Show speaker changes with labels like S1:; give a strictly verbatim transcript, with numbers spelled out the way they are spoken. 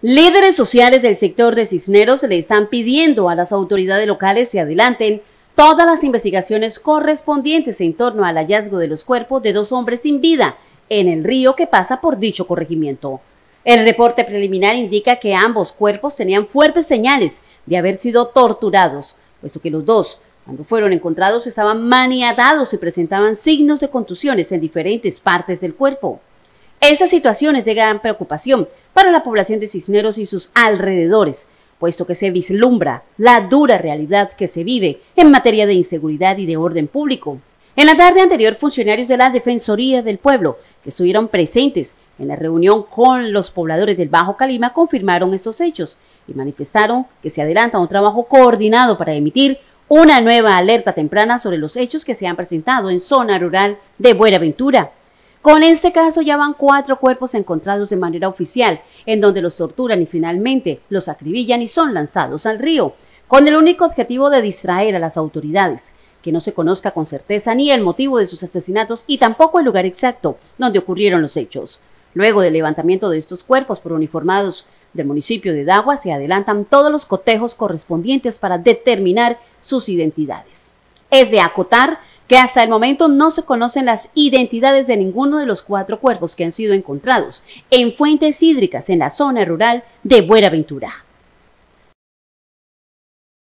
S1: Líderes sociales del sector de Cisneros le están pidiendo a las autoridades locales se adelanten todas las investigaciones correspondientes en torno al hallazgo de los cuerpos de dos hombres sin vida en el río que pasa por dicho corregimiento. El reporte preliminar indica que ambos cuerpos tenían fuertes señales de haber sido torturados, puesto que los dos, cuando fueron encontrados, estaban maniatados y presentaban signos de contusiones en diferentes partes del cuerpo. Esa situación es de gran preocupación para la población de Cisneros y sus alrededores, puesto que se vislumbra la dura realidad que se vive en materia de inseguridad y de orden público. En la tarde anterior, funcionarios de la Defensoría del Pueblo, que estuvieron presentes en la reunión con los pobladores del Bajo Calima, confirmaron estos hechos y manifestaron que se adelanta un trabajo coordinado para emitir una nueva alerta temprana sobre los hechos que se han presentado en zona rural de Buenaventura. Con este caso ya van cuatro cuerpos encontrados de manera oficial, en donde los torturan y finalmente los acribillan y son lanzados al río, con el único objetivo de distraer a las autoridades, que no se conozca con certeza ni el motivo de sus asesinatos y tampoco el lugar exacto donde ocurrieron los hechos. Luego del levantamiento de estos cuerpos por uniformados del municipio de Dagua, se adelantan todos los cotejos correspondientes para determinar sus identidades. Es de acotar que hasta el momento no se conocen las identidades de ninguno de los cuatro cuerpos que han sido encontrados en fuentes hídricas en la zona rural de Buenaventura.